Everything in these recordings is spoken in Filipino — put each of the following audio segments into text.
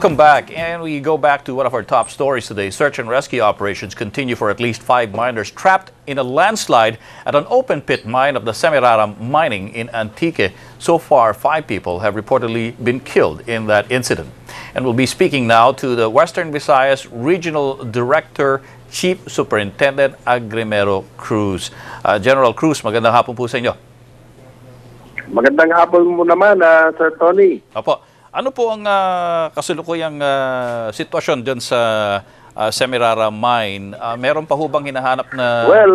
Welcome back, and we go back to one of our top stories today. Search and rescue operations continue for at least 5 miners trapped in a landslide at an open pit mine of the Semirara Mining in Antique. So far, 5 people have reportedly been killed in that incident. And we'll be speaking now to the Western Visayas Regional Director, Chief Superintendent Agrimero Cruz. General Cruz, magandang hapon po sa inyo. Magandang hapon mo naman, Sir Tony. Opo. Ano po ang kasalukuyang sitwasyon dyan sa Semirara Mine? Meron pa ho bang hinahanap na... Well,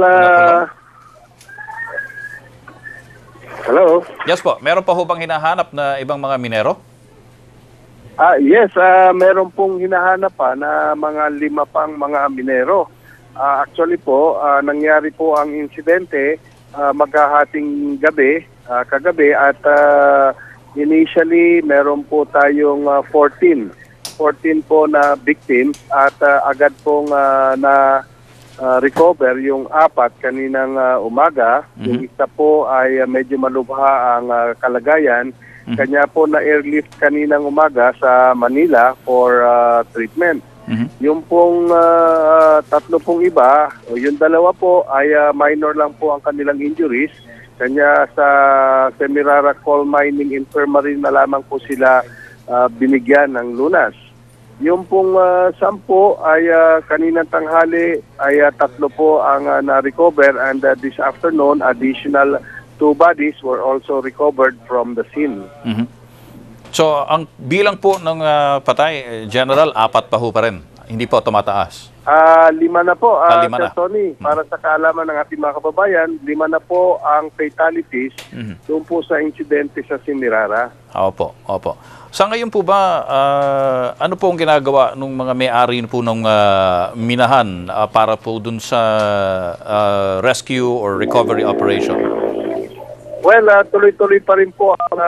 hello? Yes po. Meron pa ho bang hinahanap na ibang mga minero? Yes, meron pong hinahanap pa na mga 5 pang mga minero. Actually po, nangyari po ang insidente maghahating gabi, kagabi at... initially, meron po tayong 14 po na victims at agad pong na-recover yung 4 kaninang umaga. Yung isa po ay medyo malubha ang kalagayan. Kanya po na-airlift kaninang umaga sa Manila for treatment. Yung pong 3 pong iba, yung 2 po ay minor lang po ang kanilang injuries. Kanya sa Semirara Coal Mining Infirmary na lamang po sila binigyan ng lunas. Yung pong 10 ay kaninang tanghali ay 3 po ang na-recover and this afternoon additional 2 bodies were also recovered from the scene. So ang bilang po ng patay, General, 4 pa ho pa rin. Hindi po tumataas. 5 na po, 5 na. Tony. Para sa kaalaman ng ating mga kababayan, 5 na po ang fatalities doon po sa insidente sa Semirara. Opo. Sa ngayon po ba, ano po ang ginagawa ng mga may-ari po ng minahan para po dun sa rescue or recovery operation? Well, tuloy-tuloy pa rin po ang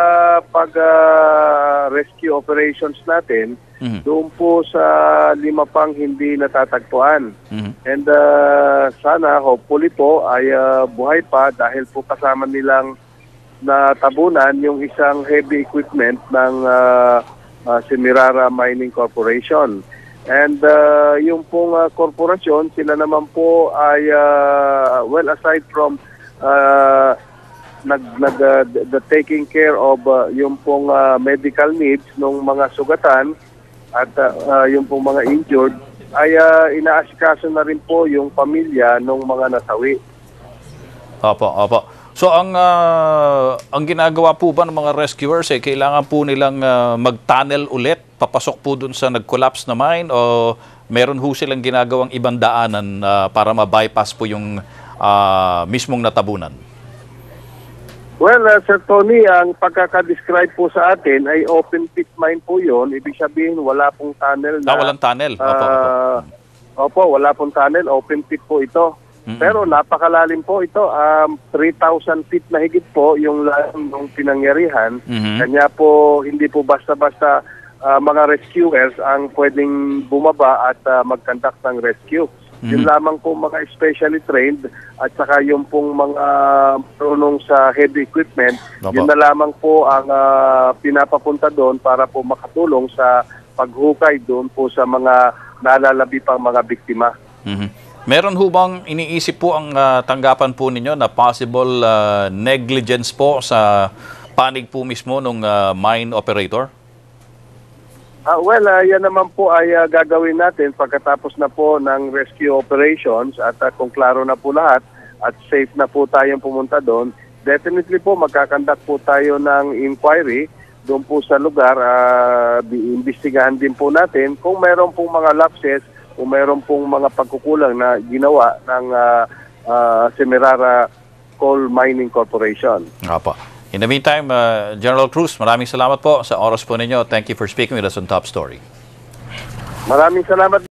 pag-rescue operations natin doon po sa 5 pang hindi natatagpuan. And sana, hopefully po, ay buhay pa dahil po kasama nilang natabunan yung isang heavy equipment ng Semirara Mining Corporation. And yung pong korporasyon, sila naman po ay, well, aside from the taking care of yung pong medical needs ng mga sugatan at yung pong mga injured ay inaasikaso na rin po yung pamilya ng mga nasawi. Opo. So ang ginagawa po ba ng mga rescuers kailangan po nilang mag-tunnel ulit papasok po dun sa nag-collapse na mine o meron ho silang ginagawang ibang daanan para ma-bypass po yung mismong natabunan? Well, Sir Tony, ang pagkaka-describe po sa atin ay open pit mine po yun. Ibig sabihin, wala pong tunnel. Walang tunnel. Opo, wala pong tunnel. Open pit po ito. Pero napakalalim po ito. 3,000 feet na higit po yung lalim ng pinangyarihan. Kanya po, hindi po basta-basta mga rescuers ang pwedeng bumaba at mag-conduct ng rescue. Yun lamang po mga specially trained at saka yung pong mga marunong sa heavy equipment, yun na lamang po ang pinapapunta doon para po makatulong sa paghukay doon po sa mga nalalabi pang mga biktima. Meron ho bang iniisip po ang tanggapan po ninyo na possible negligence po sa panig po mismo ng mine operator? Well, yan naman po ay gagawin natin pagkatapos na po ng rescue operations at kung klaro na po lahat at safe na po tayong pumunta doon, definitely po magkakandak po tayo ng inquiry doon po sa lugar. Iimbestigahan din po natin kung meron pong mga lapses, kung meron pong mga pagkukulang na ginawa ng Semirara Coal Mining Corporation. Opo. In the meantime, General Cruz, maraming salamat po sa oras po ninyo. Thank you for speaking with us on Top Story. Maraming salamat.